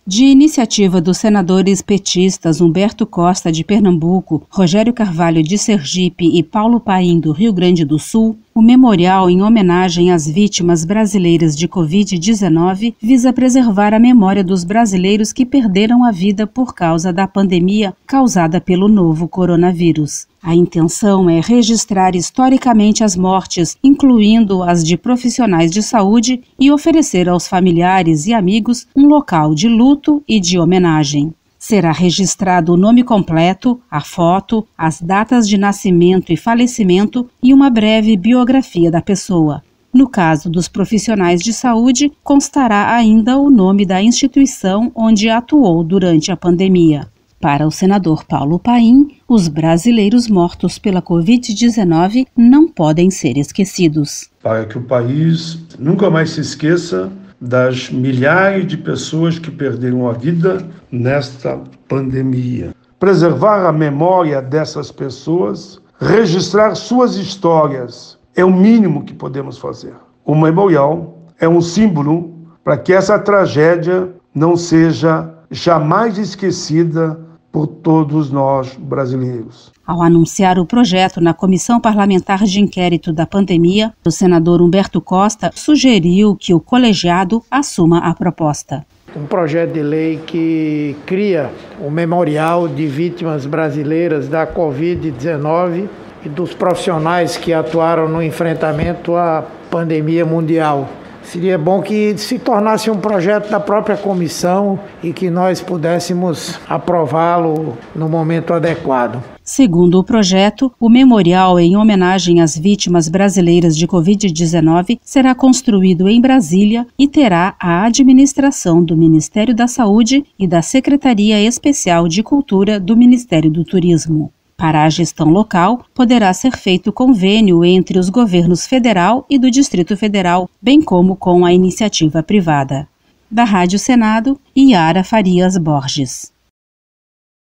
De iniciativa dos senadores petistas Humberto Costa, de Pernambuco, Rogério Carvalho, de Sergipe e Paulo Paim, do Rio Grande do Sul, o memorial em homenagem às vítimas brasileiras de Covid-19 visa preservar a memória dos brasileiros que perderam a vida por causa da pandemia causada pelo novo coronavírus. A intenção é registrar historicamente as mortes, incluindo as de profissionais de saúde, e oferecer aos familiares e amigos um local de luto e de homenagem. Será registrado o nome completo, a foto, as datas de nascimento e falecimento e uma breve biografia da pessoa. No caso dos profissionais de saúde, constará ainda o nome da instituição onde atuou durante a pandemia. Para o senador Paulo Paim, os brasileiros mortos pela Covid-19 não podem ser esquecidos. Para que o país nunca mais se esqueça das milhares de pessoas que perderam a vida nesta pandemia. Preservar a memória dessas pessoas, registrar suas histórias, é o mínimo que podemos fazer. O memorial é um símbolo para que essa tragédia não seja jamais esquecida por todos nós brasileiros. Ao anunciar o projeto na Comissão Parlamentar de Inquérito da Pandemia, o senador Humberto Costa sugeriu que o colegiado assuma a proposta. Um projeto de lei que cria o Memorial de Vítimas Brasileiras da Covid-19 e dos profissionais que atuaram no enfrentamento à pandemia mundial. Seria bom que se tornasse um projeto da própria comissão e que nós pudéssemos aprová-lo no momento adequado. Segundo o projeto, o memorial em homenagem às vítimas brasileiras de Covid-19 será construído em Brasília e terá a administração do Ministério da Saúde e da Secretaria Especial de Cultura do Ministério do Turismo. Para a gestão local, poderá ser feito convênio entre os governos federal e do Distrito Federal, bem como com a iniciativa privada. Da Rádio Senado, Yara Farias Borges.